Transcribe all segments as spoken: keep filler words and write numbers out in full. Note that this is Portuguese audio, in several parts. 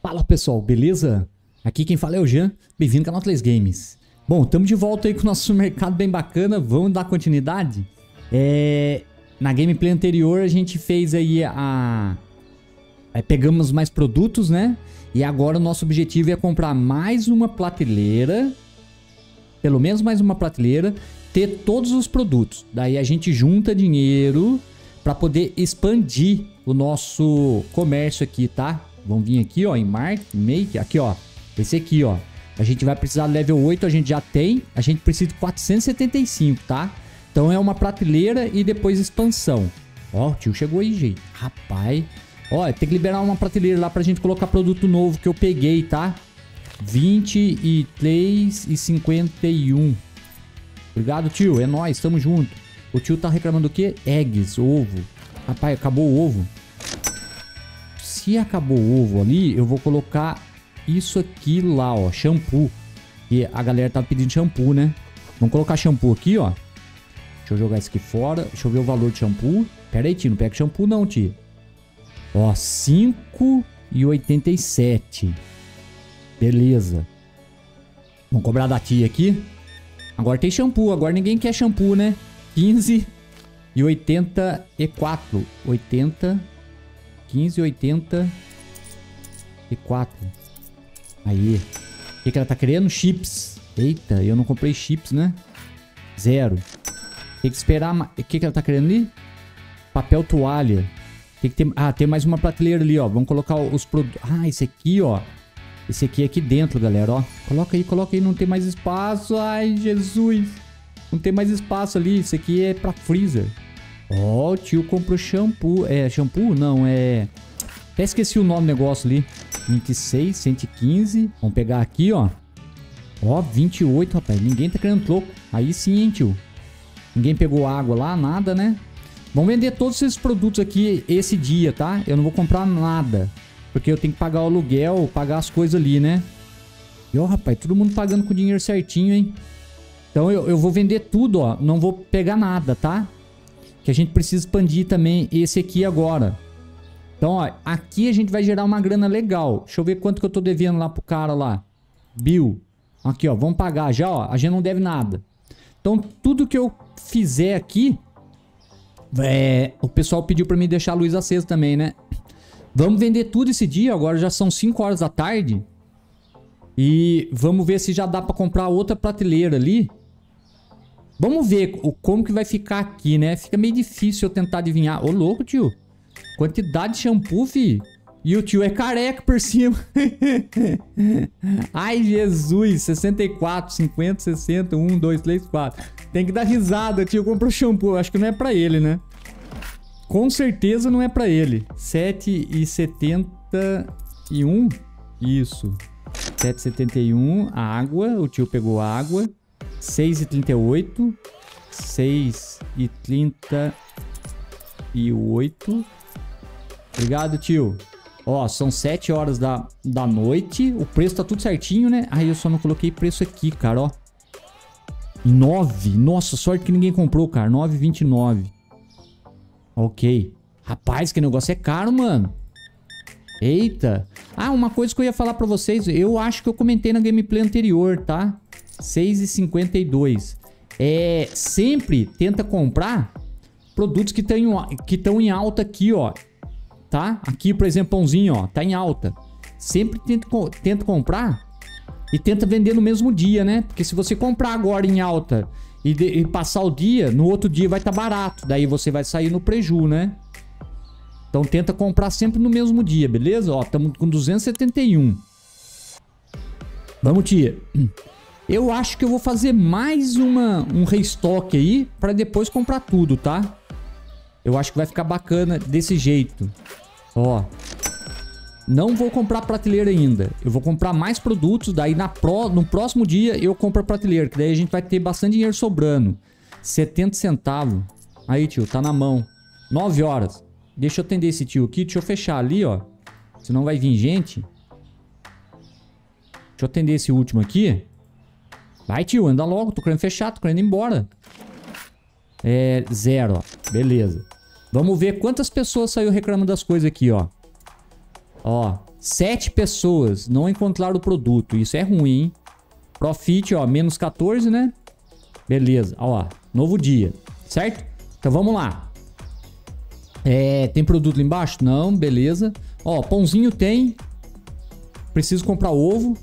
Fala pessoal, beleza? Aqui quem fala é o Jean, bem-vindo ao canal três Games. Bom, estamos de volta aí com o nosso mercado bem bacana, vamos dar continuidade? É... Na gameplay anterior a gente fez aí a... É, pegamos mais produtos, né? E agora o nosso objetivo é comprar mais uma prateleira, pelo menos mais uma prateleira, ter todos os produtos. Daí a gente junta dinheiro para poder expandir o nosso comércio aqui, tá? Vamos vir aqui, ó, em Market, Make, aqui, ó. Esse aqui, ó. A gente vai precisar do level oito, a gente já tem. A gente precisa de quatrocentos e setenta e cinco, tá? Então é uma prateleira e depois expansão. Ó, o tio chegou aí, gente. Rapaz. Ó, tem que liberar uma prateleira lá pra gente colocar produto novo que eu peguei, tá? vinte e três e cinquenta e um. Obrigado, tio. É nóis, tamo junto. O tio tá reclamando do quê? Eggs, ovo. Rapaz, acabou o ovo. Se acabou o ovo ali, eu vou colocar isso aqui lá, ó. Shampoo. E a galera tá pedindo shampoo, né? Vamos colocar shampoo aqui, ó. Deixa eu jogar isso aqui fora. Deixa eu ver o valor de shampoo. Pera aí, tio. Não pega shampoo não, tio. Ó, cinco e oitenta e sete. Beleza. Vamos cobrar da tia aqui. Agora tem shampoo. Agora ninguém quer shampoo, né? quinze e oitenta e quatro. oitenta. quinze e oitenta e quatro. Aí. O que, que ela tá querendo? Chips. Eita, eu não comprei chips, né? Zero. Tem que esperar. O que, que ela tá querendo ali? Papel toalha. Tem que ter... Ah, tem mais uma prateleira ali, ó. Vamos colocar os produtos. Ah, esse aqui, ó. Esse aqui é aqui dentro, galera, ó. Coloca aí, coloca aí. Não tem mais espaço. Ai, Jesus. Não tem mais espaço ali. Isso aqui é pra freezer. Ó, o tio comprou shampoo. É, shampoo? Não, é... Até esqueci o nome do negócio ali. vinte e seis, cento e quinze. Vamos pegar aqui, ó. Ó, vinte e oito, rapaz. Ninguém tá querendo troco. Aí sim, hein, tio. Ninguém pegou água lá, nada, né? Vamos vender todos esses produtos aqui esse dia, tá? Eu não vou comprar nada. Porque eu tenho que pagar o aluguel, pagar as coisas ali, né? E ó, rapaz, todo mundo pagando com o dinheiro certinho, hein? Então eu, eu vou vender tudo, ó. Não vou pegar nada, tá? Que a gente precisa expandir também esse aqui agora. Então, ó, aqui a gente vai gerar uma grana legal. Deixa eu ver quanto que eu tô devendo lá pro cara lá. Bill. Aqui, ó, vamos pagar já, ó. A gente não deve nada. Então, tudo que eu fizer aqui... É, o pessoal pediu pra mim deixar a luz acesa também, né? Vamos vender tudo esse dia. Agora já são cinco horas da tarde. E vamos ver se já dá pra comprar outra prateleira ali. Vamos ver o, como que vai ficar aqui, né? Fica meio difícil eu tentar adivinhar. Ô, louco, tio. Quantidade de shampoo, fi. E o tio é careca por cima. Ai, Jesus. sessenta e quatro, cinquenta, sessenta, um, dois, três, quatro. Tem que dar risada, tio. Comprou shampoo. Acho que não é pra ele, né? Com certeza não é pra ele. sete e setenta e um. Isso. sete e setenta e um. Água. O tio pegou água. seis e trinta e oito. seis e trinta e oito. Obrigado, tio. Ó, são sete horas da, da noite. O preço tá tudo certinho, né? Aí eu só não coloquei preço aqui, cara, ó. nove. Nossa, sorte que ninguém comprou, cara. nove e vinte e nove. Ok. Rapaz, que negócio é caro, mano. Eita. Ah, uma coisa que eu ia falar pra vocês. Eu acho que eu comentei na gameplay anterior, tá? seis e cinquenta e dois. É, sempre tenta comprar produtos que estão que estão em alta aqui, ó. Tá? Aqui, por exemplo, pãozinho, ó. Tá em alta. Sempre tenta, tenta comprar e tenta vender no mesmo dia, né? Porque se você comprar agora em alta e, de, e passar o dia, no outro dia vai estar tá barato. Daí você vai sair no preju, né? Então tenta comprar sempre no mesmo dia, beleza? Ó, estamos com duzentos e setenta e um. Vamos, tia. Eu acho que eu vou fazer mais uma, um restock aí para depois comprar tudo, tá? Eu acho que vai ficar bacana desse jeito. Ó. Não vou comprar prateleira ainda. Eu vou comprar mais produtos. Daí na pro, no próximo dia eu compro a prateleira. Que daí a gente vai ter bastante dinheiro sobrando. setenta centavos. Aí, tio, tá na mão. nove horas. Deixa eu atender esse tio aqui. Deixa eu fechar ali, ó. Senão vai vir gente. Deixa eu atender esse último aqui. Vai, tio, anda logo. Tô querendo fechar, tô querendo ir embora. É, zero, ó. Beleza. Vamos ver quantas pessoas saiu reclamando das coisas aqui, ó. Ó, Sete pessoas não encontraram o produto. Isso é ruim, hein? Profit, ó, menos quatorze, né? Beleza, ó, novo dia, certo? Então vamos lá. É, tem produto lá embaixo? Não, beleza. Ó, pãozinho tem. Preciso comprar ovo.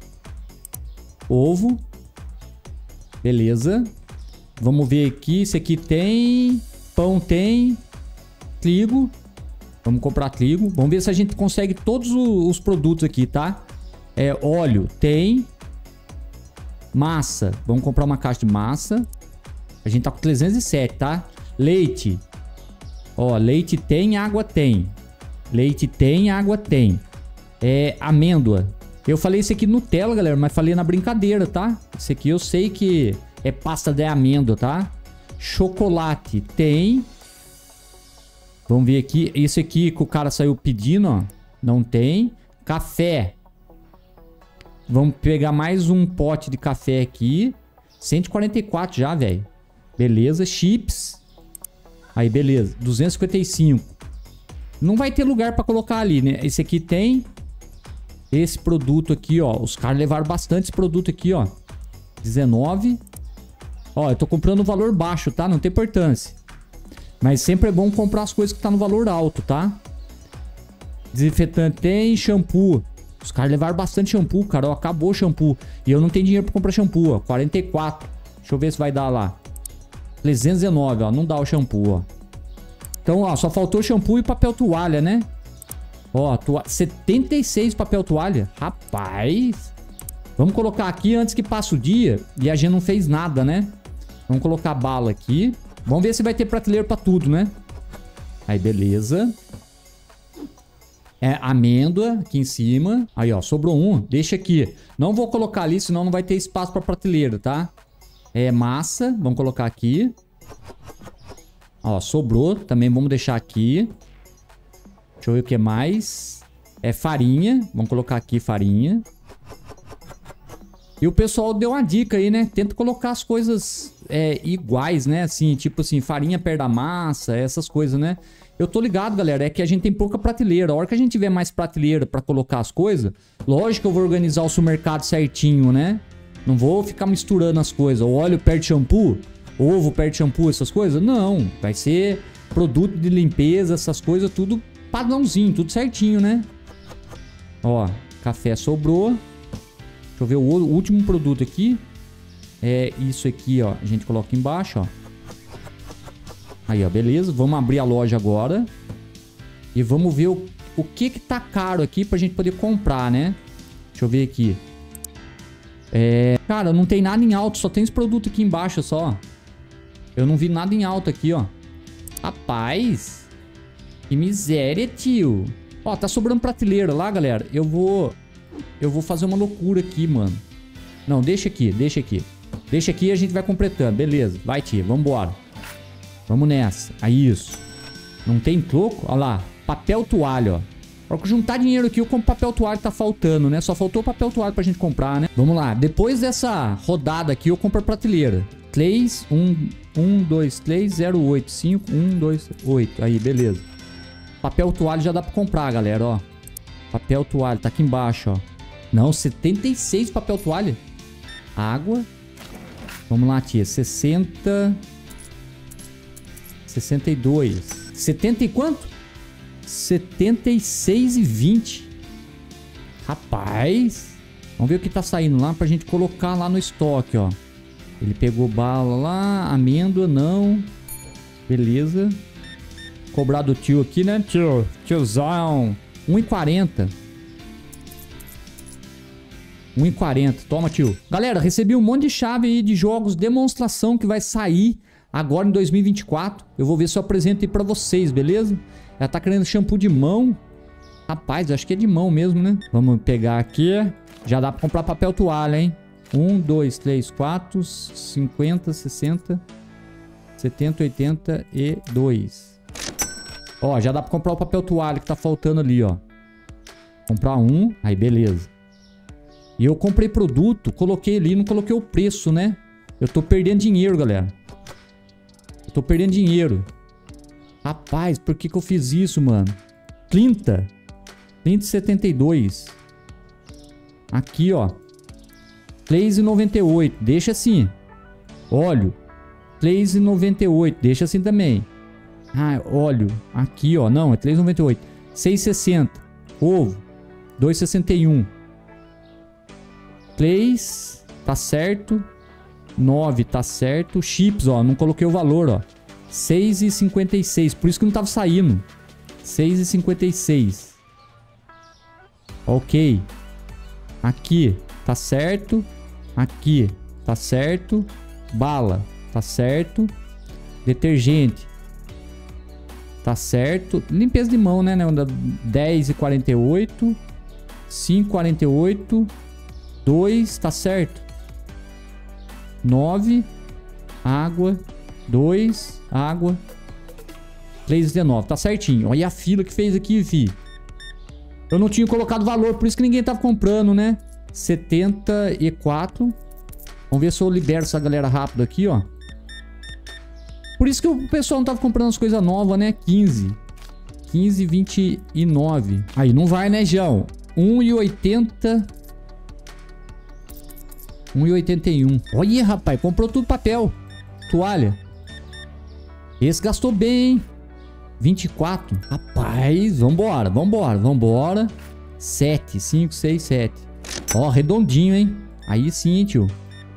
Ovo. Beleza. Vamos ver aqui. Esse aqui tem. Pão tem. Trigo. Vamos comprar trigo. Vamos ver se a gente consegue todos os produtos aqui, tá? É, óleo tem. Massa. Vamos comprar uma caixa de massa. A gente tá com trezentos e sete, tá? Leite. Ó, leite tem, água tem. Leite tem, água tem. É, amêndoa. Eu falei isso aqui Nutella, galera, mas falei na brincadeira, tá? Isso aqui eu sei que é pasta de amêndoa, tá? Chocolate tem. Vamos ver aqui. Esse aqui que o cara saiu pedindo, ó. Não tem. Café. Vamos pegar mais um pote de café aqui. cento e quarenta e quatro já, velho. Beleza. Chips. Aí, beleza. duzentos e cinquenta e cinco. Não vai ter lugar pra colocar ali, né? Esse aqui tem. Esse produto aqui, ó. Os caras levaram bastante esse produto aqui, ó. dezenove. Ó, eu tô comprando um valor baixo, tá? Não tem importância. Mas sempre é bom comprar as coisas que tá no valor alto, tá? Desinfetante tem, shampoo. Os caras levaram bastante shampoo, cara. Ó, acabou o shampoo. E eu não tenho dinheiro pra comprar shampoo, ó. quarenta e quatro. Deixa eu ver se vai dar lá. trezentos e dezenove, ó. Não dá o shampoo, ó. Então, ó, só faltou shampoo e papel toalha, né? Ó, toa... setenta e seis papel toalha. Rapaz. Vamos colocar aqui antes que passe o dia. E a gente não fez nada, né? Vamos colocar bala aqui. Vamos ver se vai ter prateleira pra tudo, né? Aí, beleza. É, amêndoa aqui em cima. Aí, ó, sobrou um. Deixa aqui. Não vou colocar ali, senão não vai ter espaço pra prateleira, tá? É, massa. Vamos colocar aqui. Ó, sobrou. Também vamos deixar aqui. Deixa eu ver o que mais. É farinha. Vamos colocar aqui farinha. E o pessoal deu uma dica aí, né? Tenta colocar as coisas é, iguais, né? Assim, tipo assim, farinha perto da massa, essas coisas, né? Eu tô ligado, galera, é que a gente tem pouca prateleira. A hora que a gente tiver mais prateleira pra colocar as coisas, lógico que eu vou organizar o supermercado certinho, né? Não vou ficar misturando as coisas. O óleo perto de shampoo, ovo perto de shampoo, essas coisas. Não, vai ser produto de limpeza, essas coisas, tudo padrãozinho, tudo certinho, né? Ó, café sobrou. Deixa eu ver o último produto aqui. É isso aqui, ó. A gente coloca embaixo, ó. Aí, ó, beleza. Vamos abrir a loja agora. E vamos ver o, o que que tá caro aqui pra gente poder comprar, né? Deixa eu ver aqui. É... Cara, não tem nada em alto. Só tem esse produto aqui embaixo, só. Eu não vi nada em alto aqui, ó. Rapaz. Que miséria, tio. Ó, tá sobrando prateleira lá, galera. Eu vou... Eu vou fazer uma loucura aqui, mano. Não, deixa aqui, deixa aqui. Deixa aqui e a gente vai completando. Beleza, vai, tia, vambora. Vamos nessa. Aí, isso. Não tem troco? Olha lá, papel toalha, ó. Pra eu juntar dinheiro aqui, eu compro papel toalha que tá faltando, né? Só faltou papel toalha pra gente comprar, né? Vamos lá, depois dessa rodada aqui, eu compro a prateleira. três, um, dois, três, zero, oito, cinco, um, dois, oito. Aí, beleza. Papel toalha já dá pra comprar, galera, ó. Papel toalha, tá aqui embaixo, ó. Não, setenta e seis papel toalha. Água. Vamos lá, tia. sessenta. sessenta e dois. setenta e quanto? setenta e seis e vinte. Rapaz. Vamos ver o que tá saindo lá pra gente colocar lá no estoque, ó. Ele pegou bala lá. Amêndoa, não. Beleza. Cobrar do tio aqui, né? Tio. Tiozão. um e quarenta. um e quarenta. Toma, tio. Galera, recebi um monte de chave aí de jogos demonstração que vai sair agora em dois mil e vinte e quatro. Eu vou ver se eu apresento aí pra vocês, beleza? Ela tá querendo shampoo de mão. Rapaz, acho que é de mão mesmo, né? Vamos pegar aqui. Já dá pra comprar papel toalha, hein? um, dois, três, quatro, cinquenta, sessenta, setenta, oitenta e dois. Ó, já dá pra comprar o papel toalha que tá faltando ali, ó. Comprar um. Aí, beleza. E eu comprei produto, coloquei ali, não coloquei o preço, né? Eu tô perdendo dinheiro, galera. Eu tô perdendo dinheiro. Rapaz, por que que eu fiz isso, mano? trinta. trinta e setenta e dois. Aqui, ó. três e noventa e oito. Deixa assim. Óleo. três e noventa e oito. Deixa assim também. Ah, óleo. Aqui, ó. Não, é três e noventa e oito. seis e sessenta. Ovo. dois e sessenta e um. três. Tá certo. nove. Tá certo. Chips, ó. Não coloquei o valor, ó. seis e cinquenta e seis. Por isso que não tava saindo. seis e cinquenta e seis. Ok. Aqui. Tá certo. Aqui. Tá certo. Bala. Tá certo. Detergente. Tá certo. Limpeza de mão, né? dez e quarenta e oito. cinco e quarenta e oito. dois. Tá certo. nove. Água. dois. Água. três e dezenove. Tá certinho. Olha a fila que fez aqui, fi. Eu não tinha colocado valor. Por isso que ninguém tava comprando, né? setenta e quatro. Vamos ver se eu libero essa galera rápido aqui, ó. Por isso que o pessoal não tava comprando as coisas novas, né? quinze. quinze e vinte e nove. Aí, não vai, né, João? um e oitenta. um e oitenta e um. Olha, rapaz. Comprou tudo papel. Toalha. Esse gastou bem, hein? vinte e quatro. Rapaz, vambora, vambora, vambora. sete, cinco, seis, sete. Ó, redondinho, hein? Aí sim, tio.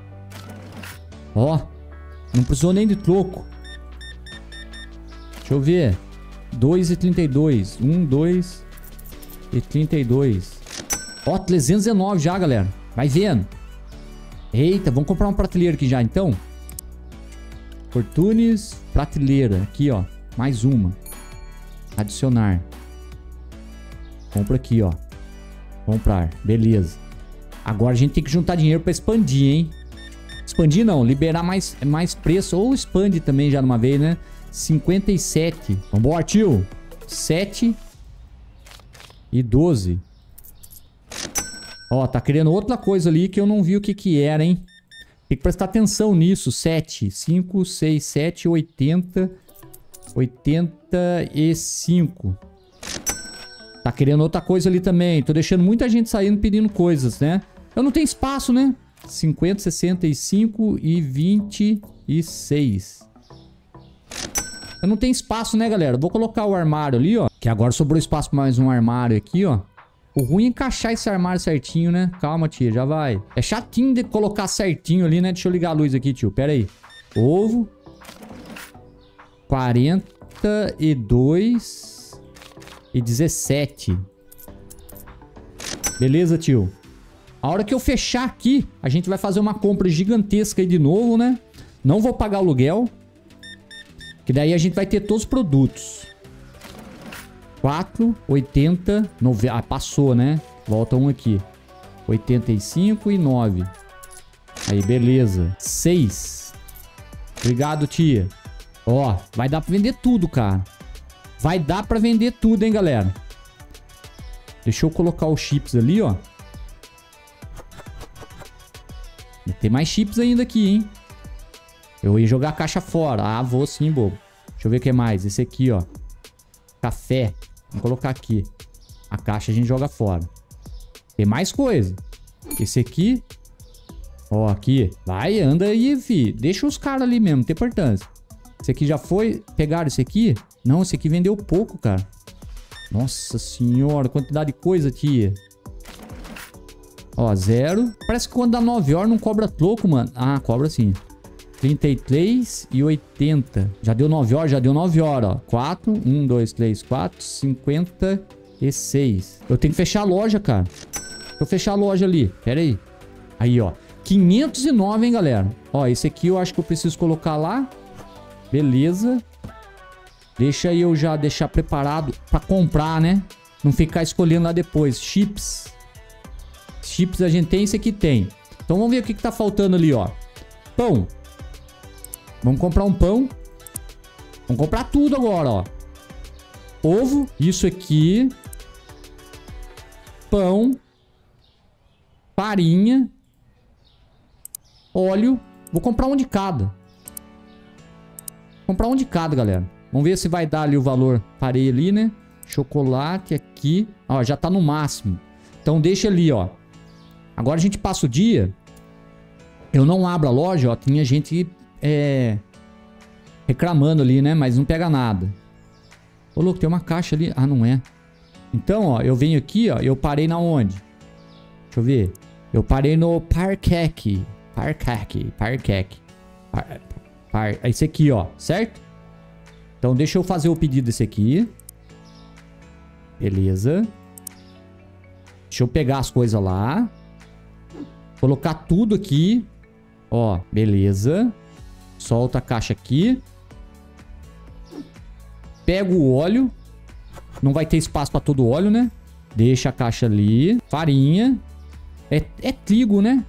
Ó, não precisou nem de troco. Deixa eu ver. dois e trinta e dois. um, dois e trinta e dois. Ó, trezentos e dezenove já, galera. Vai vendo. Eita, vamos comprar uma prateleira aqui já, então. Fortunes, prateleira. Aqui, ó. Mais uma. Adicionar. Compra aqui, ó. Comprar. Beleza. Agora a gente tem que juntar dinheiro pra expandir, hein? Expandir não. Liberar mais, mais preço. Ou expande também já de uma vez, né? cinquenta e sete. Vambora, tio. sete e doze. Ó, tá querendo outra coisa ali que eu não vi o que que era, hein? Tem que prestar atenção nisso. sete, cinco, seis, sete, oitenta. oitenta e cinco. Tá querendo outra coisa ali também. Tô deixando muita gente saindo pedindo coisas, né? Eu não tenho espaço, né? cinquenta, sessenta e cinco e vinte e seis. Eu não tenho espaço, né, galera? Vou colocar o armário ali, ó. Que agora sobrou espaço pra mais um armário aqui, ó. O ruim é encaixar esse armário certinho, né? Calma, tia, já vai. É chatinho de colocar certinho ali, né? Deixa eu ligar a luz aqui, tio. Pera aí. Ovo. quarenta e dois e dezessete. Beleza, tio. A hora que eu fechar aqui, a gente vai fazer uma compra gigantesca aí de novo, né? Não vou pagar o aluguel. Que daí a gente vai ter todos os produtos. quatro, oitenta, noventa. Ah, passou, né? Volta um aqui. oitenta e cinco e nove. Aí, beleza. seis. Obrigado, tia. Ó, vai dar pra vender tudo, cara. Vai dar pra vender tudo, hein, galera. Deixa eu colocar os chips ali, ó. Tem mais chips ainda aqui, hein. Eu ia jogar a caixa fora. Ah, vou sim, bobo. Deixa eu ver o que mais. Esse aqui, ó. Café. Vamos colocar aqui. A caixa a gente joga fora. Tem mais coisa. Esse aqui. Ó, aqui. Vai, anda aí, fi. Deixa os caras ali mesmo, não tem importância. Esse aqui já foi. Pegaram esse aqui? Não, esse aqui vendeu pouco, cara. Nossa senhora, quantidade de coisa, tia. Ó, zero. Parece que quando dá nove horas não cobra troco, mano. Ah, cobra sim. trinta e três e oitenta. Já deu nove horas, já deu nove horas, ó. quatro, um, dois, três, quatro, cinquenta e seis. Eu tenho que fechar a loja, cara. Deixa eu fechar a loja ali. Pera aí. Aí, ó. quinhentos e nove, hein, galera. Ó, esse aqui eu acho que eu preciso colocar lá. Beleza. Deixa eu já deixar preparado pra comprar, né? Não ficar escolhendo lá depois. Chips. Chips a gente tem, esse aqui tem. Então vamos ver o que que tá faltando ali, ó. Pão. Vamos comprar um pão. Vamos comprar tudo agora, ó. Ovo. Isso aqui. Pão. Farinha. Óleo. Vou comprar um de cada. Vou comprar um de cada, galera. Vamos ver se vai dar ali o valor. Parei ali, né? Chocolate aqui. Ó, já tá no máximo. Então deixa ali, ó. Agora a gente passa o dia. Eu não abro a loja, ó. Tinha gente é, reclamando ali, né? Mas não pega nada. Ô, louco, tem uma caixa ali. Ah, não é. Então, ó, eu venho aqui, ó. Eu parei na onde? Deixa eu ver. Eu parei no Parquec. Parquec. Parquec. Par, par, esse aqui, ó. Certo? Então, deixa eu fazer o pedido desse aqui. Beleza. Deixa eu pegar as coisas lá. Colocar tudo aqui. Ó, beleza. Solta a caixa aqui. Pega o óleo. Não vai ter espaço pra todo o óleo, né? Deixa a caixa ali. Farinha. É, é trigo, né?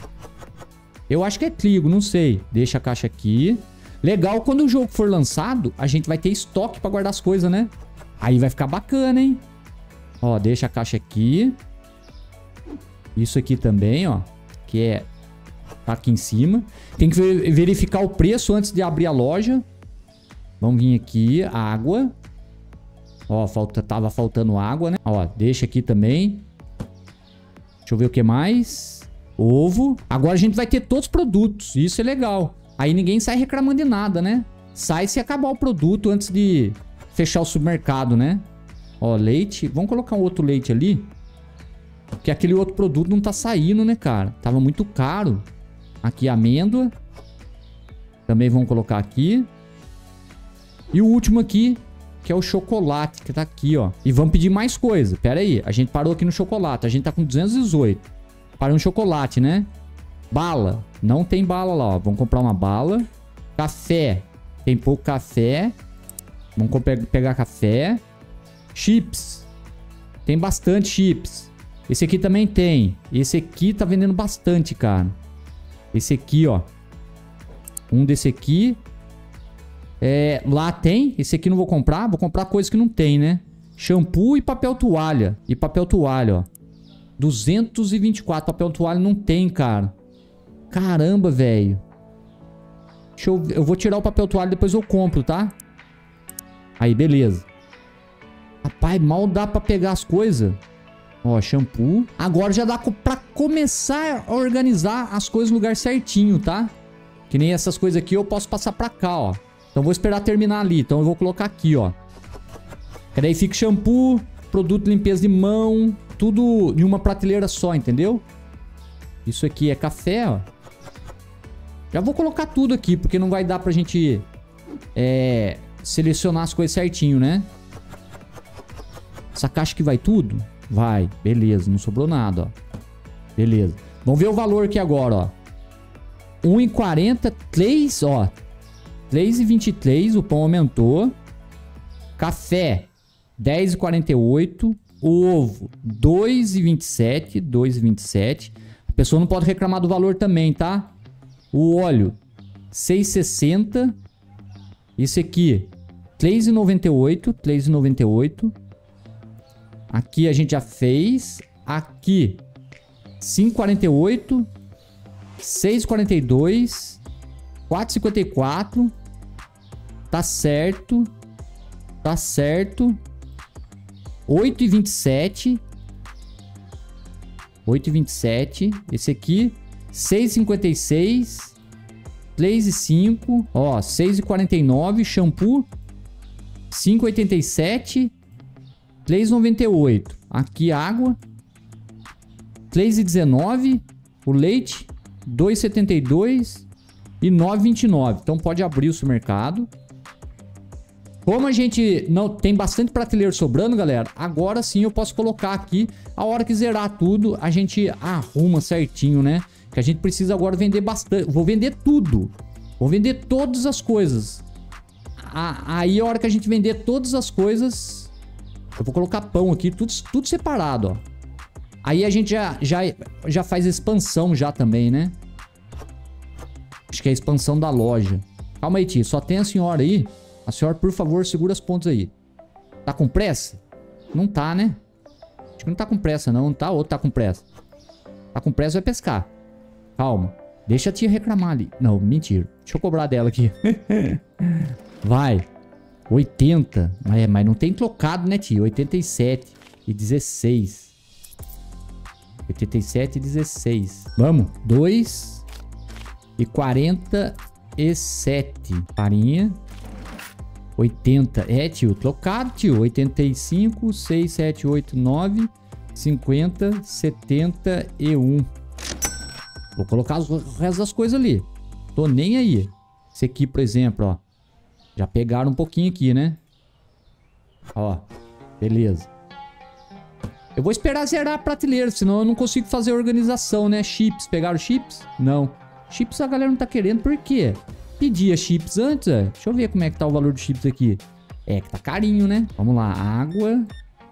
Eu acho que é trigo, não sei. Deixa a caixa aqui. Legal, quando o jogo for lançado, a gente vai ter estoque pra guardar as coisas, né? Aí vai ficar bacana, hein? Ó, deixa a caixa aqui. Isso aqui também, ó. Que é... tá aqui em cima. Tem que verificar o preço antes de abrir a loja. Vamos vir aqui. Água. Ó, falta, tava faltando água, né? Ó, deixa aqui também. Deixa eu ver o que mais. Ovo. Agora a gente vai ter todos os produtos. Isso é legal. Aí ninguém sai reclamando de nada, né? Sai se acabar o produto antes de fechar o supermercado, né? Ó, leite. Vamos colocar um outro leite ali. Porque aquele outro produto não tá saindo, né, cara? Tava muito caro. Aqui, amêndoa. Também vamos colocar aqui. E o último aqui, que é o chocolate, que tá aqui, ó. E vamos pedir mais coisa. Pera aí, a gente parou aqui no chocolate. A gente tá com duzentos e dezoito. Parou no chocolate, né? Bala. Não tem bala lá, ó. Vamos comprar uma bala. Café. Tem pouco café. Vamos pegar café. Chips. Tem bastante chips. Esse aqui também tem. Esse aqui tá vendendo bastante, cara. Esse aqui, ó. Um desse aqui. É, lá tem. Esse aqui não vou comprar. Vou comprar coisa que não tem, né? Shampoo e papel toalha. E papel toalha, ó. duzentos e vinte e quatro. Papel toalha não tem, cara. Caramba, velho. Deixa eu... Eu vou tirar o papel toalha e depois eu compro, tá? Aí, beleza. Rapaz, mal dá pra pegar as coisas. Ó, shampoo. Agora já dá pra começar a organizar as coisas no lugar certinho, tá? Que nem essas coisas aqui eu posso passar pra cá, ó. Então vou esperar terminar ali. Então eu vou colocar aqui, ó. Que daí fica shampoo, produto de limpeza de mão, tudo em uma prateleira só, entendeu? Isso aqui é café, ó. Já vou colocar tudo aqui, porque não vai dar pra gente é, selecionar as coisas certinho, né? Essa caixa aqui vai tudo? Vai, beleza, não sobrou nada, ó. Beleza. Vamos ver o valor aqui agora, ó. um real e quarenta, três, ó. três reais e vinte e três, o pão aumentou. Café, dez reais e quarenta e oito. O ovo, dois reais e vinte e sete, dois reais e vinte e sete. A pessoa não pode reclamar do valor também, tá? O óleo, seis reais e sessenta. Esse aqui, três reais e noventa e oito, três reais e noventa e oito. Aqui a gente já fez. Aqui, cinco reais e quarenta e oito. seis reais e quarenta e dois. quatro reais e cinquenta e quatro. Tá certo. Tá certo. oito reais e vinte e sete. oito reais e vinte e sete. Esse aqui, seis reais e cinquenta e seis. três reais e cinco. Ó, seis reais e quarenta e nove. Shampoo, cinco reais e oitenta e sete. três reais e noventa e oito. Aqui água, três reais e dezenove. O leite, dois reais e setenta e dois. E nove reais e vinte e nove. Então pode abrir o supermercado. Como a gente não tem bastante prateleira sobrando, galera, agora sim eu posso colocar aqui. A hora que zerar tudo, a gente arruma certinho, né? Que a gente precisa agora vender bastante. Vou vender tudo. Vou vender todas as coisas. Aí a hora que a gente vender todas as coisas, eu vou colocar pão aqui, tudo, tudo separado, ó. Aí a gente já, já, já faz a expansão já também, né? Acho que é a expansão da loja. Calma aí, tia. Só tem a senhora aí. A senhora, por favor, segura as pontas aí. Tá com pressa? Não tá, né? Acho que não tá com pressa, não. Não tá? Ou tá com pressa? Tá com pressa, vai pescar. Calma. Deixa a tia reclamar ali. Não, mentira. Deixa eu cobrar dela aqui. Vai. oitenta. É, mas não tem trocado, né, tio? oitenta e sete e dezesseis. oitenta e sete e dezesseis. Vamos. dois e quarenta e sete. Farinha. oitenta. É, tio. Trocado, tio. oitenta e cinco, seis, sete, oito, nove, cinquenta, setenta e um. Vou colocar o resto das coisas ali. Tô nem aí. Esse aqui, por exemplo, ó. Já pegaram um pouquinho aqui, né? Ó. Beleza. Eu vou esperar zerar a prateleira, senão eu não consigo fazer a organização, né? Chips. Pegaram chips? Não. Chips a galera não tá querendo, por quê? Pedia chips antes, é? Deixa eu ver como é que tá o valor de chips aqui. É que tá carinho, né? Vamos lá. Água.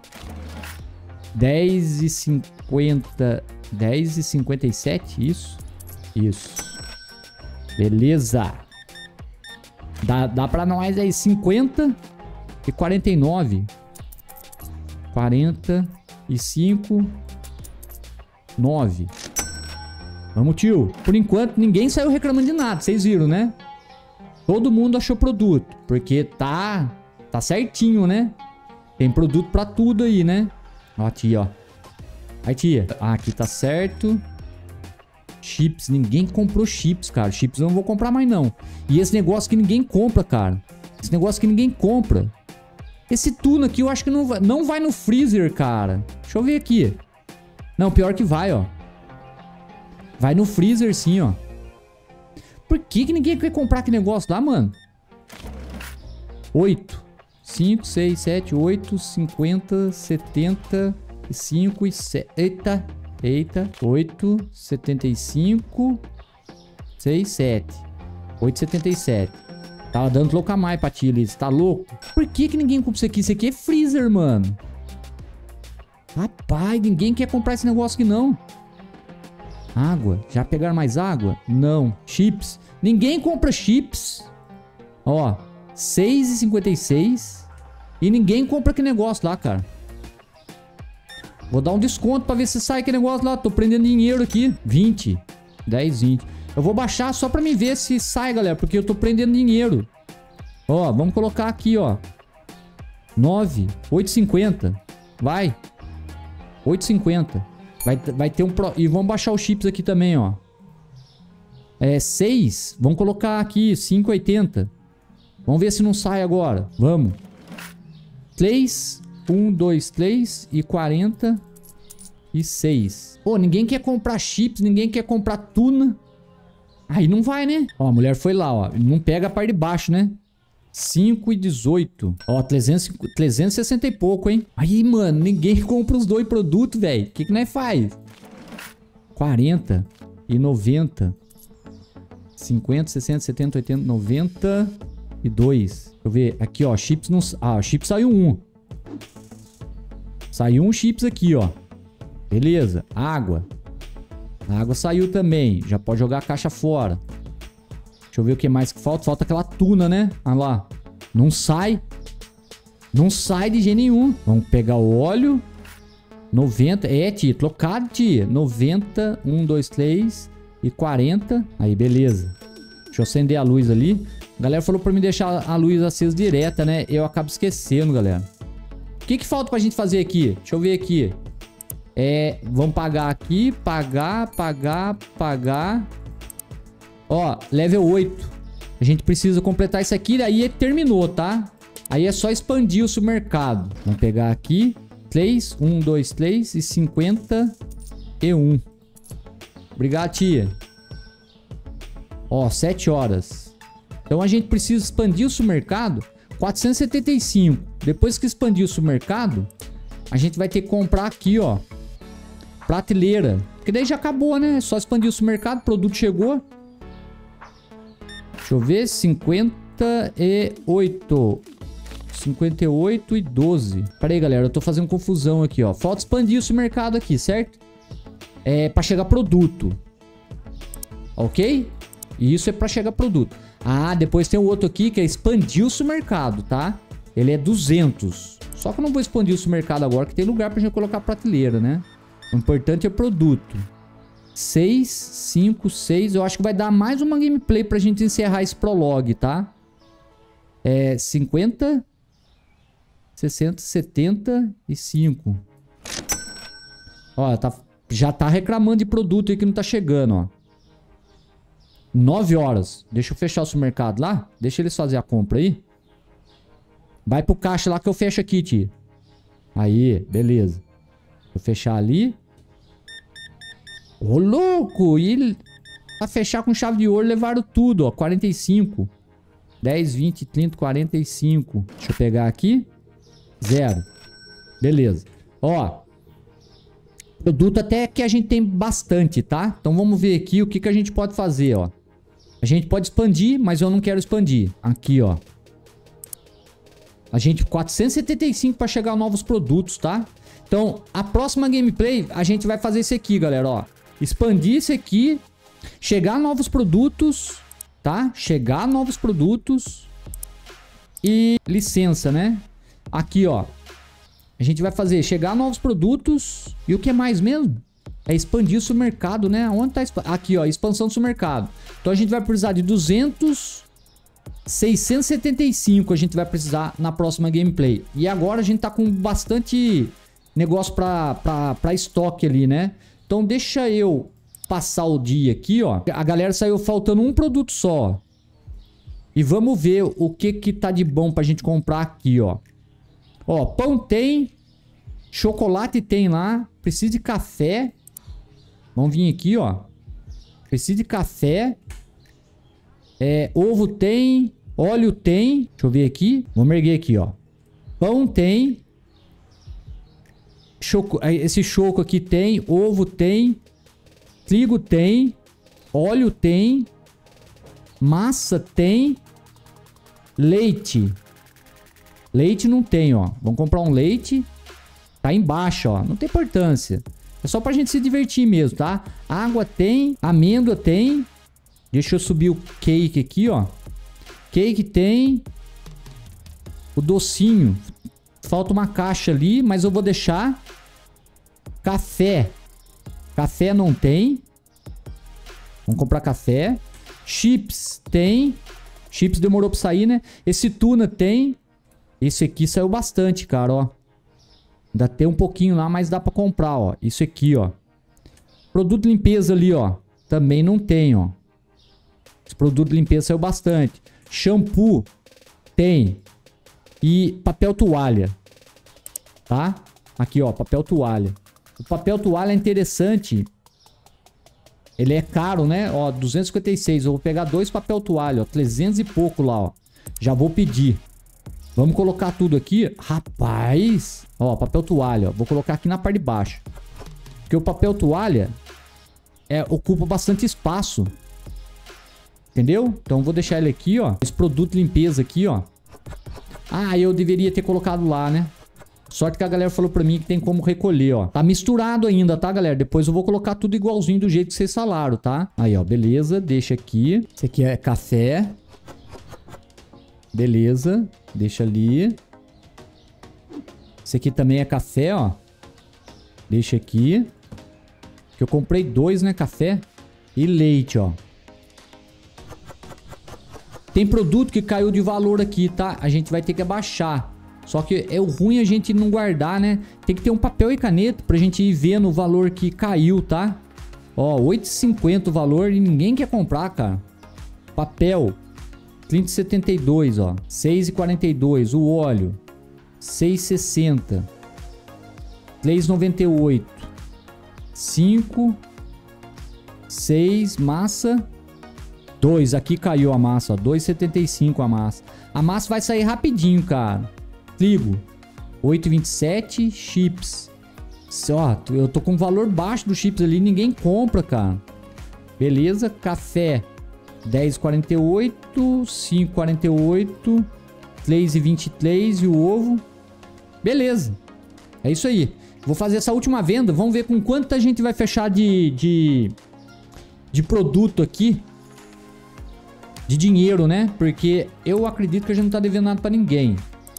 dez e cinquenta. dez e cinquenta e sete? Isso. Isso. Beleza. Dá, dá pra nós aí cinquenta e quarenta e nove. quarenta e cinco. nove. Vamos, tio. Por enquanto, ninguém saiu reclamando de nada. Vocês viram, né? Todo mundo achou produto. Porque tá... Tá certinho, né? Tem produto pra tudo aí, né? Ó, tia, ó. Aí, tia. Ah, aqui tá certo. Chips. Ninguém comprou chips, cara. Chips eu não vou comprar mais, não. E esse negócio que ninguém compra, cara. Esse negócio que ninguém compra. Esse tuna aqui eu acho que não vai, não vai no freezer, cara. Deixa eu ver aqui. Não, pior que vai, ó. Vai no freezer sim, ó. Por que que ninguém quer comprar aquele negócio lá, mano? oito. cinco, seis, sete, oito, cinquenta, setenta e cinco e sete. Eita. Eita. oito, setenta e cinco, seis, sete. oito, setenta e sete. Tava dando louca mais pra ti ali. Você tá louco? Por que que ninguém compra isso aqui? Isso aqui é freezer, mano. Rapaz, ninguém quer comprar esse negócio aqui, não. Água. Já pegaram mais água? Não. Chips. Ninguém compra chips. Ó. seis e cinquenta e seis. E ninguém compra aquele negócio lá, cara. Vou dar um desconto pra ver se sai aquele negócio lá. Tô prendendo dinheiro aqui. vinte. dez, vinte. Eu vou baixar só pra me ver se sai, galera. Porque eu tô prendendo dinheiro. Ó, vamos colocar aqui, ó. nove. oito e cinquenta. Vai. oito e cinquenta. Vai, vai ter um... Pro... E vamos baixar os chips aqui também, ó. É, seis. Vamos colocar aqui cinco e oitenta. Vamos ver se não sai agora. Vamos. três. um, dois, três e quarenta e seis. Pô, ninguém quer comprar chips, ninguém quer comprar tuna. Aí não vai, né? Ó, a mulher foi lá, ó. Não pega a parte de baixo, né? cinco e dezoito. Ó, trezentos, trezentos e sessenta e pouco, hein? Aí, mano, ninguém compra os dois produtos, velho. O que que nós faz? quarenta e noventa. cinquenta, sessenta, setenta, oitenta, noventa e dois. Deixa eu ver. Aqui, ó. Chips não... Ah, chips saiu um. Saiu um chips aqui, ó. Beleza. Água. A água saiu também. Já pode jogar a caixa fora. Deixa eu ver o que mais que falta. Falta aquela tuna, né? Olha lá. Não sai. Não sai de jeito nenhum. Vamos pegar o óleo. noventa. É, tia. Trocado, tia. noventa. um, dois, três. E quarenta. Aí, beleza. Deixa eu acender a luz ali. A galera falou pra me deixar a luz acesa direta, né? Eu acabo esquecendo, galera. O que que falta pra gente fazer aqui? Deixa eu ver aqui. É, vamos pagar aqui. Pagar, pagar, pagar. Ó, level oito. A gente precisa completar isso aqui. Daí terminou, tá? Aí é só expandir o supermercado. Vamos pegar aqui. três, um, dois, três e cinquenta e um. Obrigado, tia. Ó, sete horas. Então a gente precisa expandir o supermercado. quatrocentos e setenta e cinco. Depois que expandir o supermercado, a gente vai ter que comprar aqui, ó. Prateleira. Porque daí já acabou, né? É só expandir o supermercado. O produto chegou. Deixa eu ver. cinquenta e oito. cinquenta e oito e doze. Pera aí, galera. Eu tô fazendo confusão aqui, ó. Falta expandir o supermercado aqui, certo? É pra chegar produto. Ok? E isso é pra chegar produto. Ah, depois tem o outro aqui que é expandir o supermercado, tá? Ele é duzentos. Só que eu não vou expandir o supermercado agora, que tem lugar pra gente colocar prateleira, né? O importante é produto. seis, cinco, seis. Eu acho que vai dar mais uma gameplay pra gente encerrar esse prologue, tá? É cinquenta sessenta, setenta e cinco. Ó, tá, já tá reclamando de produto aí que não tá chegando, ó. nove horas. Deixa eu fechar o supermercado lá. Deixa eles fazer a compra aí. Vai pro caixa lá que eu fecho aqui, tio. Aí, beleza. Vou fechar ali. Ô, louco! E pra fechar com chave de ouro levaram tudo, ó. quarenta e cinco. dez, vinte, trinta, quarenta e cinco. Deixa eu pegar aqui. Zero. Beleza. Ó. Produto até que a gente tem bastante, tá? Então vamos ver aqui o que, que a gente pode fazer, ó. A gente pode expandir, mas eu não quero expandir. Aqui, ó. A gente... quatrocentos e setenta e cinco para chegar a novos produtos, tá? Então, a próxima gameplay, a gente vai fazer isso aqui, galera, ó. Expandir isso aqui. Chegar a novos produtos, tá? Chegar a novos produtos. E licença, né? Aqui, ó. A gente vai fazer chegar a novos produtos. E o que mais mesmo? É expandir o supermercado, né? Onde tá? Aqui, ó. Expansão do supermercado. Então a gente vai precisar de duzentos... seiscentos e setenta e cinco a gente vai precisar na próxima gameplay. E agora a gente tá com bastante negócio pra, pra, pra estoque ali, né? Então deixa eu passar o dia aqui, ó. A galera saiu faltando um produto só. E vamos ver o que que tá de bom pra gente comprar aqui, ó. Ó, pão tem. Chocolate tem lá. Precisa de café. Vamos vir aqui, ó. Precisa de café. É, ovo tem. Óleo tem. Deixa eu ver aqui. Vamos erguer aqui, ó. Pão tem. Choco, esse choco aqui tem. Ovo tem. Trigo tem. Óleo tem. Massa tem. Leite. Leite não tem, ó. Vamos comprar um leite. Tá embaixo, ó. Não tem importância. É só pra gente se divertir mesmo, tá? Água tem. Amêndoa tem. Deixa eu subir o cake aqui, ó. Cake tem. O docinho. Falta uma caixa ali, mas eu vou deixar. Café. Café não tem. Vamos comprar café. Chips tem. Chips demorou pra sair, né? Esse tuna tem. Esse aqui saiu bastante, cara, ó. Ainda tem um pouquinho lá, mas dá pra comprar, ó. Isso aqui, ó. Produto de limpeza ali, ó. Também não tem, ó. Esse produto de limpeza saiu bastante. Shampoo tem. E papel toalha. Tá? Aqui, ó. Papel toalha. O papel toalha é interessante. Ele é caro, né? Ó, duzentos e cinquenta e seis. Eu vou pegar dois papel toalha, ó. trezentos e pouco lá, ó. Já vou pedir. Vamos colocar tudo aqui. Rapaz. Ó, papel toalha, ó. Vou colocar aqui na parte de baixo. Porque o papel toalha é, ocupa bastante espaço. Entendeu? Então vou deixar ele aqui, ó. Esse produto de limpeza aqui, ó. Ah, eu deveria ter colocado lá, né? Sorte que a galera falou pra mim que tem como recolher, ó. Tá misturado ainda, tá, galera? Depois eu vou colocar tudo igualzinho do jeito que vocês falaram, tá? Aí, ó, beleza. Deixa aqui. Esse aqui é café. Beleza. Deixa ali. Esse aqui também é café, ó. Deixa aqui. Que eu comprei dois, né? Café e leite, ó. Tem produto que caiu de valor aqui, tá? A gente vai ter que abaixar. Só que é o ruim a gente não guardar, né? Tem que ter um papel e caneta pra gente ir vendo o valor que caiu, tá? Ó, oito e cinquenta o valor e ninguém quer comprar, cara. Papel. trinta e setenta e dois, ó. seis e quarenta e dois. O óleo. seis e sessenta. três e noventa e oito. cinco. seis. Massa. dois. Aqui caiu a massa, ó. dois e setenta e cinco a massa. A massa vai sair rapidinho, cara. Trigo. oito e vinte e sete. Chips. Ó, eu tô com um valor baixo dos chips ali. Ninguém compra, cara. Beleza. Café. dez e quarenta e oito. cinco e quarenta e oito. três e vinte e três. E o ovo. Beleza. É isso aí. Vou fazer essa última venda. Vamos ver com quanto a gente vai fechar de... De, de produto aqui. De dinheiro, né? Porque eu acredito que a gente não tá devendo nada pra ninguém.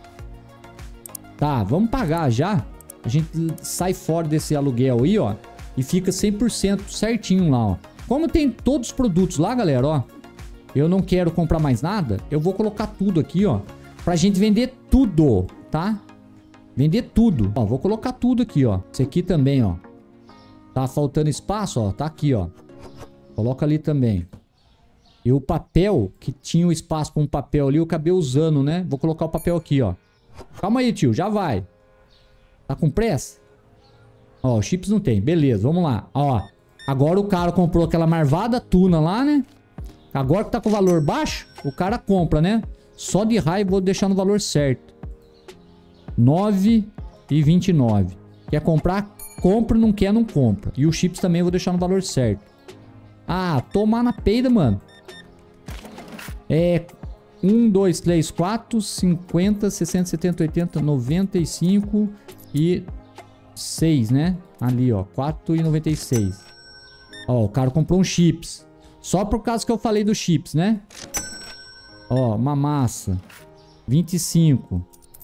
Tá, vamos pagar já. A gente sai fora desse aluguel aí, ó. E fica cem por cento certinho lá, ó. Como tem todos os produtos lá, galera, ó. Eu não quero comprar mais nada. Eu vou colocar tudo aqui, ó. Pra gente vender tudo, tá? Vender tudo. Ó, vou colocar tudo aqui, ó. Esse aqui também, ó. Tá faltando espaço, ó. Tá aqui, ó. Coloca ali também. E o papel, que tinha o espaço para um papel ali, eu acabei usando, né? Vou colocar o papel aqui, ó. Calma aí, tio. Já vai. Tá com pressa? Ó, os chips não tem. Beleza, vamos lá. Ó, agora o cara comprou aquela marvada tuna lá, né? Agora que tá com o valor baixo, o cara compra, né? Só de raiva vou deixar no valor certo. nove e vinte e nove. Quer comprar? Compra. Não quer? Não compra. E os chips também vou deixar no valor certo. Ah, tomar na peida, mano. É... um, dois, três, quatro, cinquenta, sessenta, setenta, oitenta, noventa e cinco e seis, né? Ali, ó. quatro e noventa e seis. Ó, o cara comprou um chips. Só por causa que eu falei dos chips, né? Ó, uma massa. vinte e cinco.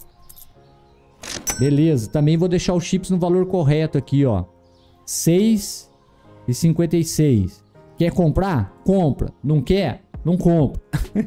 Beleza. Também vou deixar os chips no valor correto aqui, ó. seis e cinquenta e seis. Quer comprar? Compra. Não quer? Não compra.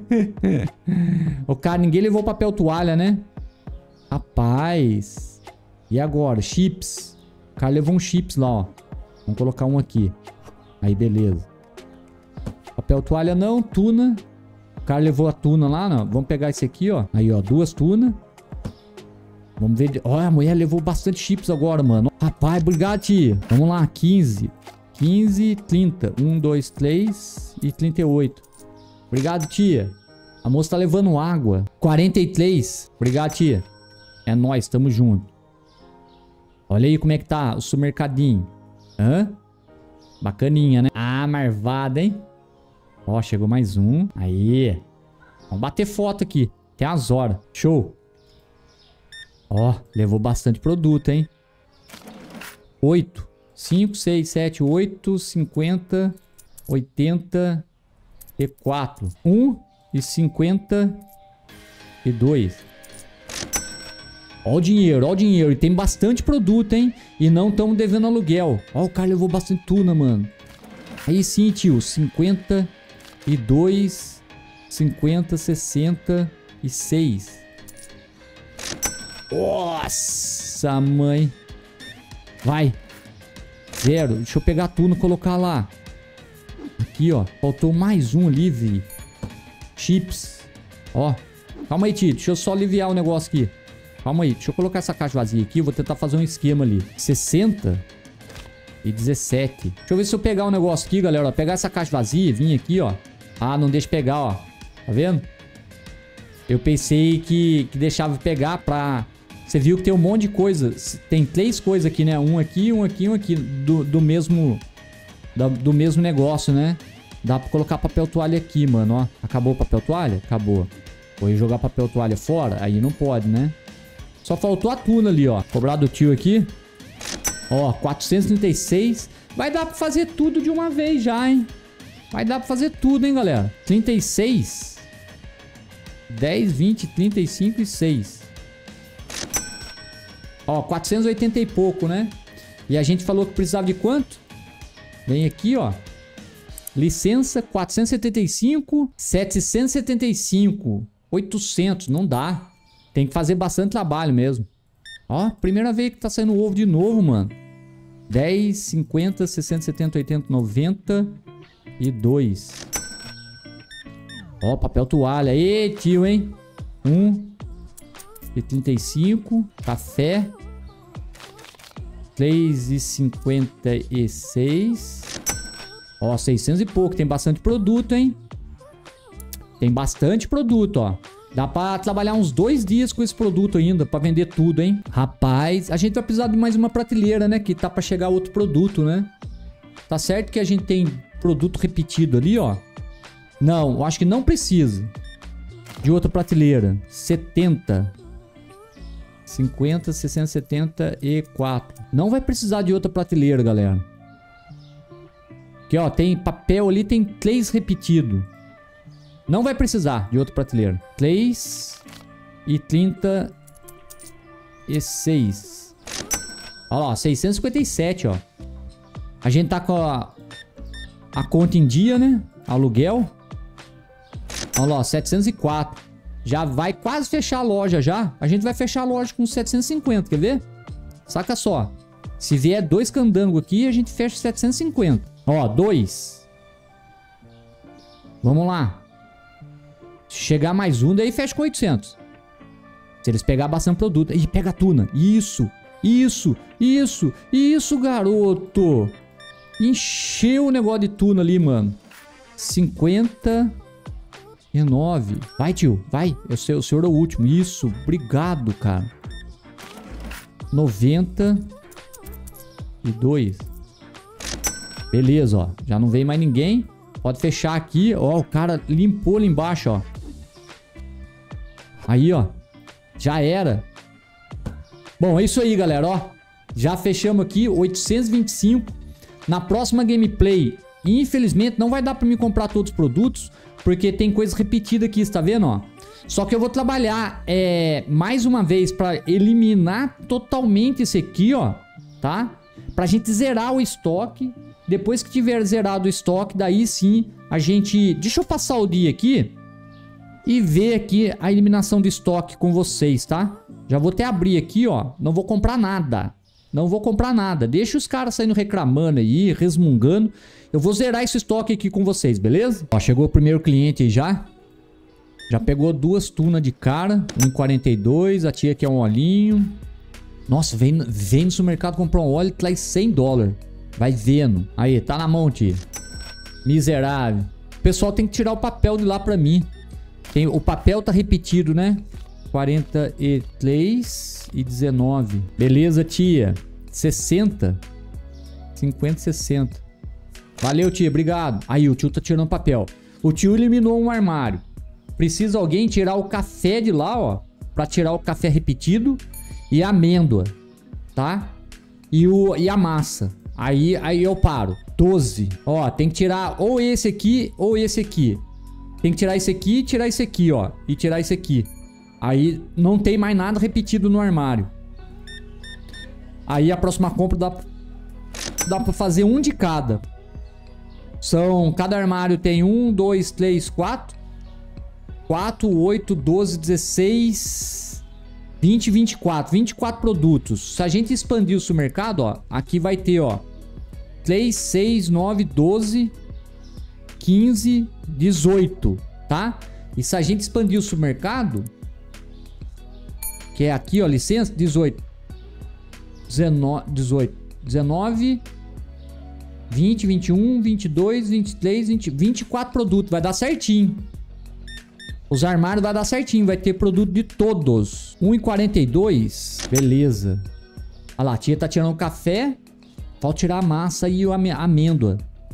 O cara, ninguém levou papel toalha, né? Rapaz. E agora? Chips. O cara levou um chips lá, ó. Vamos colocar um aqui. Aí, beleza. Papel toalha não. Tuna. O cara levou a tuna lá, não. Vamos pegar esse aqui, ó. Aí, ó. Duas tunas. Vamos ver. Olha, a mulher levou bastante chips agora, mano. Rapaz, obrigado, tia. Vamos lá. quinze. quinze, trinta. um, dois, três e trinta e oito. Obrigado, tia. A moça tá levando água. quarenta e três. Obrigado, tia. É nóis, tamo junto. Olha aí como é que tá o supermercadinho. Hã? Bacaninha, né? Ah, marvada, hein? Ó, chegou mais um. Aí. Vamos bater foto aqui. Tem as horas. Show. Ó, levou bastante produto, hein? oito. cinco, seis, sete, oito, cinquenta, oitenta e quatro. um e cinquenta e dois. Ó o dinheiro, ó o dinheiro. E tem bastante produto, hein? E não estamos devendo aluguel. Ó, o cara levou bastante tuna, mano. Aí sim, tio. cinquenta e dois, cinquenta, sessenta e seis. Nossa, mãe. Vai. Zero. Deixa eu pegar a tuna e colocar lá. Aqui, ó. Faltou mais um ali, velho. Chips. Ó. Calma aí, tio. Deixa eu só aliviar o negócio aqui. Calma aí. Deixa eu colocar essa caixa vazia aqui. Eu vou tentar fazer um esquema ali. sessenta e dezessete. Deixa eu ver se eu pegar um negócio aqui, galera. Ó, pegar essa caixa vazia, vir aqui, ó. Ah, não deixa pegar, ó. Tá vendo? Eu pensei que, que deixava pegar pra... Você viu que tem um monte de coisa. Tem três coisas aqui, né? Um aqui, um aqui, um aqui. Do, do mesmo... Do, do mesmo negócio, né? Dá pra colocar papel toalha aqui, mano, ó. Acabou o papel toalha? Acabou. Vou jogar papel toalha fora? Aí não pode, né? Só faltou a tuna ali, ó. Cobrar do tio aqui. Ó, quatrocentos e trinta e seis. Vai dar pra fazer tudo de uma vez já, hein? Vai dar pra fazer tudo, hein, galera? trinta e seis. dez, vinte, trinta e cinco e seis. Ó, quatrocentos e oitenta e pouco, né? E a gente falou que precisava de quanto? Vem aqui, ó. Licença, quatrocentos e setenta e cinco, setecentos e setenta e cinco, oitocentos. Não dá. Tem que fazer bastante trabalho mesmo. Ó, primeira vez que tá saindo ovo de novo, mano. dez, cinquenta, sessenta, setenta, oitenta, noventa e dois. Ó, papel toalha. Ê, tio, hein? um e trinta e cinco. Café. três e cinquenta e seis. Ó, seiscentos e pouco. Tem bastante produto, hein? Tem bastante produto, ó. Dá pra trabalhar uns dois dias com esse produto ainda, pra vender tudo, hein? Rapaz, a gente vai precisar de mais uma prateleira, né? Que tá pra chegar outro produto, né? Tá certo que a gente tem produto repetido ali, ó. Não, eu acho que não precisa de outra prateleira. setenta. cinquenta, sessenta, setenta e quatro. Não vai precisar de outra prateleira, galera. Aqui, ó, tem papel ali, tem três repetido. Não vai precisar de outra prateleira. três e trinta e seis. Olha lá, seiscentos e cinquenta e sete, ó. A gente tá com a, a conta em dia, né? Aluguel. Olha lá, setecentos e quatro. Já vai quase fechar a loja já. A gente vai fechar a loja com setecentos e cinquenta, quer ver? Saca só. Se vier dois candangos aqui, a gente fecha setecentos e cinquenta. Ó, dois. Vamos lá. Se chegar mais um, daí fecha com oitocentos. Se eles pegar bastante produto. Ih, pega a tuna. Isso, isso, isso, isso, garoto. Encheu o negócio de tuna ali, mano. cinquenta e nove. Vai, tio, vai. O senhor, o senhor é o último. Isso, obrigado, cara. noventa e dois. Beleza, ó. Já não veio mais ninguém. Pode fechar aqui. Ó, o cara limpou ali embaixo, ó. Aí, ó. Já era. Bom, é isso aí, galera, ó. Já fechamos aqui oitocentos e vinte e cinco. Na próxima gameplay, infelizmente, não vai dar pra mim comprar todos os produtos, porque tem coisa repetida aqui, você tá vendo, ó? Só que eu vou trabalhar, é, mais uma vez, pra eliminar totalmente esse aqui, ó, tá? Pra gente zerar o estoque. Depois que tiver zerado o estoque, daí sim a gente... Deixa eu passar o dia aqui e ver aqui a eliminação de estoque com vocês, tá? Já vou até abrir aqui, ó. Não vou comprar nada. Não vou comprar nada. Deixa os caras saindo reclamando aí, resmungando. Eu vou zerar esse estoque aqui com vocês, beleza? Ó, chegou o primeiro cliente aí já. Já pegou duas tunas de cara. um e quarenta e dois. A tia quer um olhinho. Nossa, vem, vem no supermercado comprar um óleo e traz cem dólares. Vai vendo. Aí, tá na mão, tia. Miserável. O pessoal tem que tirar o papel de lá pra mim. Tem, o papel tá repetido, né? quarenta e três e dezenove. Beleza, tia. sessenta. cinquenta e sessenta. Valeu, tia. Obrigado. Aí, o tio tá tirando papel. O tio eliminou um armário. Precisa alguém tirar o café de lá, ó. Pra tirar o café repetido. E a amêndoa. Tá? E, o, e a massa. Aí, aí eu paro. doze. Ó, tem que tirar ou esse aqui ou esse aqui. Tem que tirar esse aqui e tirar esse aqui, ó. E tirar esse aqui. Aí não tem mais nada repetido no armário. Aí a próxima compra dá, dá pra fazer um de cada. São... Cada armário tem um, dois, três, quatro. quatro, oito, doze, dezesseis... vinte, vinte e quatro. vinte e quatro produtos. Se a gente expandir o supermercado, ó. Aqui vai ter, ó. três, seis, nove, doze... quinze, dezoito, tá? E se a gente expandir o supermercado, que é aqui, ó, licença, dezoito, dezenove, dezoito, dezenove, vinte, vinte e um, vinte e dois, vinte e três, vinte, vinte e quatro produtos, vai dar certinho. Os armários vai dar certinho, vai ter produto de todos. um e quarenta e dois, beleza. Olha lá, a tia tá tirando o café, falta tirar a massa e a amêndoa.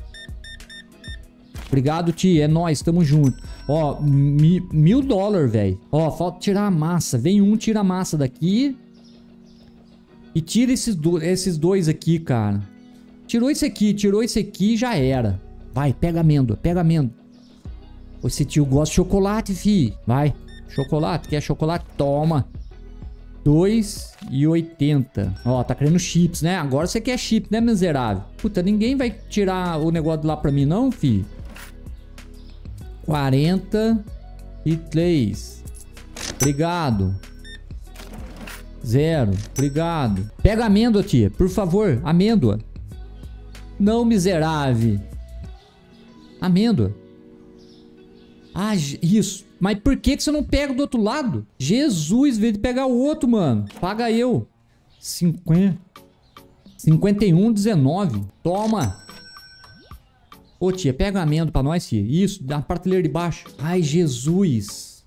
Obrigado, tia. É nóis, tamo junto. Ó, mi, mil dólares, velho. Ó, falta tirar a massa. Vem um, tira a massa daqui. E tira esses, do, esses dois aqui, cara. Tirou esse aqui, tirou esse aqui, já era. Vai, pega a amêndoa, pega a amêndoa. Esse tio gosta de chocolate, fi. Vai. Chocolate, quer chocolate? Toma. dois e oitenta. Ó, tá querendo chips, né? Agora você quer chip, né, miserável? Puta, ninguém vai tirar o negócio de lá pra mim, não, fi. quarenta e três. Obrigado. Zero. Obrigado. Pega a amêndoa, tia. Por favor. Amêndoa. Não, miserável. Amêndoa. Ah, isso. Mas por que que você não pega do outro lado? Jesus, veio de pegar o outro, mano. Paga eu. cinquenta. cinquenta e um, dezenove. Toma. Ô, tia, pega a amêndoa pra nós, tia. Isso, dá uma prateleira de baixo. Ai, Jesus.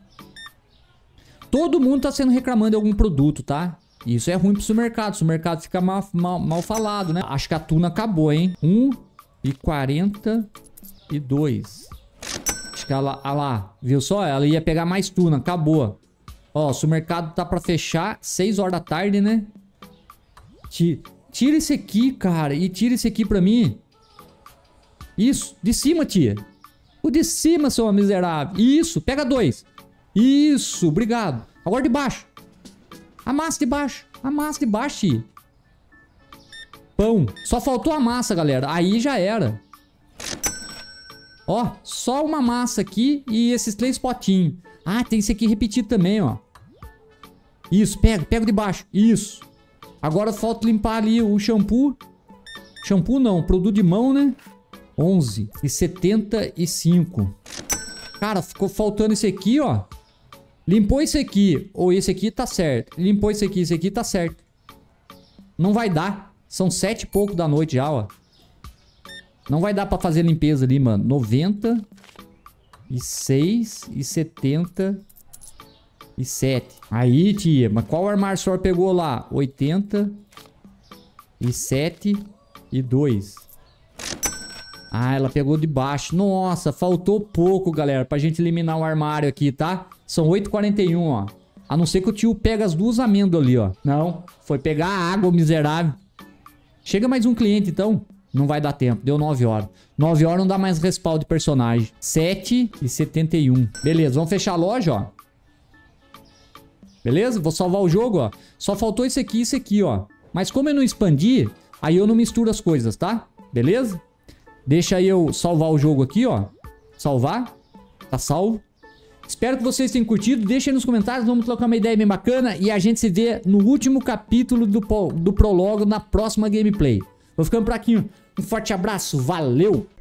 Todo mundo tá sendo reclamando de algum produto, tá? Isso é ruim pro supermercado. O supermercado fica mal, mal, mal falado, né? Acho que a tuna acabou, hein? um e quarenta e dois. Acho que ela... Olha lá, viu só? Ela ia pegar mais tuna. Acabou. Ó, o supermercado tá pra fechar. seis horas da tarde, né? Tira esse aqui, cara. E tira esse aqui pra mim. Isso, de cima, tia. O de cima, seu miserável. Isso, pega dois. Isso, obrigado. Agora de baixo. A massa de baixo. A massa de baixo, tia. Pão. Só faltou a massa, galera. Aí já era. Ó, só uma massa aqui e esses três potinhos. Ah, tem esse aqui repetido também, ó. Isso, pega, pega de baixo. Isso. Agora falta limpar ali o shampoo. Shampoo não, produto de mão, né? onze e setenta e cinco. Cara, ficou faltando esse aqui, ó. Limpou esse aqui, ou esse aqui tá certo. Limpou esse aqui, esse aqui tá certo. Não vai dar. São sete e pouco da noite já, ó. Não vai dar pra fazer limpeza ali, mano. noventa e seis e setenta e sete. Aí, tia. Mas qual armário a senhora pegou lá? oitenta e sete e dois. Ah, ela pegou de baixo. Nossa, faltou pouco, galera, pra gente eliminar o armário aqui, tá? São oito e quarenta e um, ó. A não ser que o tio pega as duas amêndoas ali, ó. Não, foi pegar a água, miserável. Chega mais um cliente, então. Não vai dar tempo, deu nove horas. nove horas não dá mais respaldo de personagem. sete e setenta e um. Beleza, vamos fechar a loja, ó. Beleza? Vou salvar o jogo, ó. Só faltou esse aqui e esse aqui, ó. Mas como eu não expandi, aí eu não misturo as coisas, tá? Beleza? Deixa aí eu salvar o jogo aqui, ó. Salvar. Tá salvo. Espero que vocês tenham curtido. Deixa aí nos comentários, vamos trocar uma ideia bem bacana. E a gente se vê no último capítulo do, do prólogo na próxima gameplay. Vou ficando por aqui. Um forte abraço, valeu!